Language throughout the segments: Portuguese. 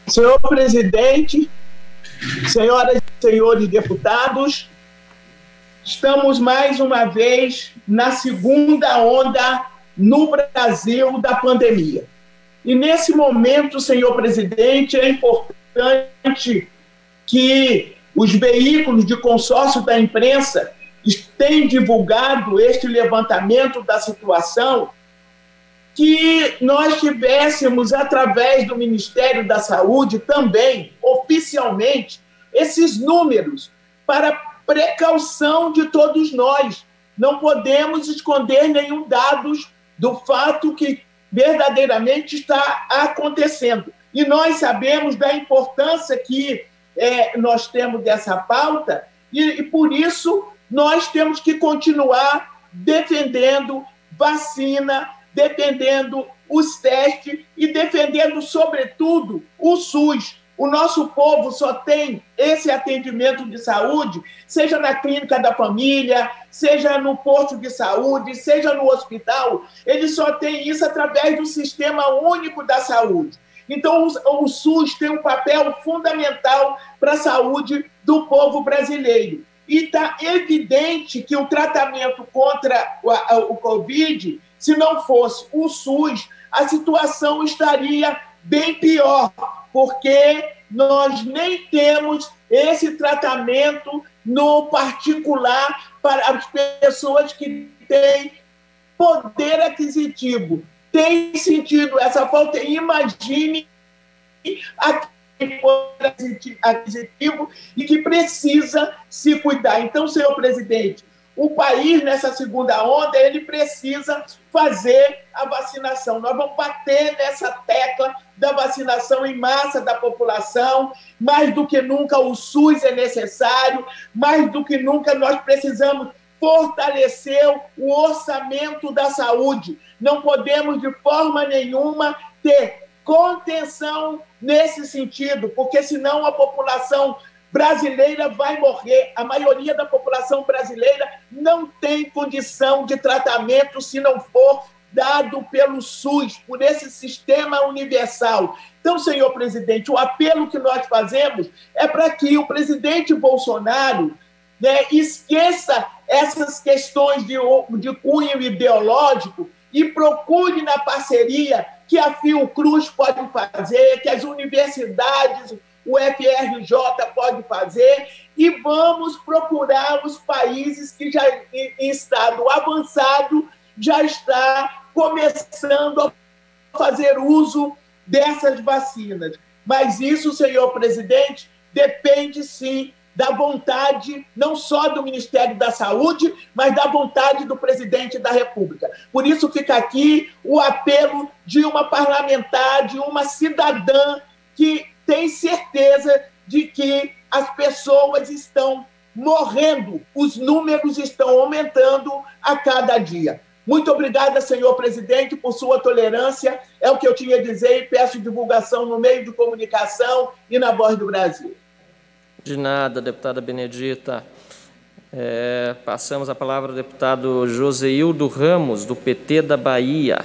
Senhor presidente, senhoras e senhores deputados, estamos mais uma vez na segunda onda no Brasil da pandemia. E nesse momento, senhor presidente, é importante que os veículos de consórcio da imprensa tenham divulgado este levantamento da situação, que nós tivéssemos, através do Ministério da Saúde, também, oficialmente, esses números para precaução de todos nós. Não podemos esconder nenhum dado do fato que verdadeiramente está acontecendo. E nós sabemos da importância que nós temos dessa pauta e, por isso, nós temos que continuar defendendo vacina, defendendo os testes e defendendo, sobretudo, o SUS. O nosso povo só tem esse atendimento de saúde, seja na clínica da família, seja no posto de saúde, seja no hospital, ele só tem isso através do Sistema Único da Saúde. Então, o SUS tem um papel fundamental para a saúde do povo brasileiro. E está evidente que o tratamento contra o Covid, se não fosse o SUS, a situação estaria bem pior, porque nós nem temos esse tratamento no particular para as pessoas que têm poder aquisitivo. Tem sentido essa falta. Imagine a poder aquisitivo e que precisa se cuidar. Então, senhor presidente, o país, nessa segunda onda, ele precisa fazer a vacinação. Nós vamos bater nessa tecla da vacinação em massa da população. Mais do que nunca o SUS é necessário, mais do que nunca nós precisamos fortalecer o orçamento da saúde. Não podemos, de forma nenhuma, ter contenção nesse sentido, porque senão a população brasileira vai morrer. A maioria da população brasileira não tem condição de tratamento se não for dado pelo SUS, por esse sistema universal. Então, senhor presidente, o apelo que nós fazemos é para que o presidente Bolsonaro esqueça essas questões de cunho ideológico e procure na parceria que a Fiocruz pode fazer, que as universidades, o FRJ pode fazer, e vamos procurar os países que já em estado avançado já está começando a fazer uso dessas vacinas. Mas isso, senhor presidente, depende sim da vontade não só do Ministério da Saúde, mas da vontade do presidente da República. Por isso fica aqui o apelo de uma parlamentar, de uma cidadã que tem certeza de que as pessoas estão morrendo, os números estão aumentando a cada dia. Muito obrigada, senhor presidente, por sua tolerância. É o que eu tinha a dizer e peço divulgação no meio de comunicação e na Voz do Brasil. De nada, deputada Benedita. Passamos a palavra ao deputado Joseildo Ramos, do PT da Bahia.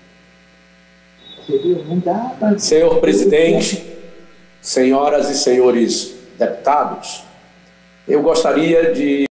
Senhor presidente, senhoras e senhores deputados, eu gostaria de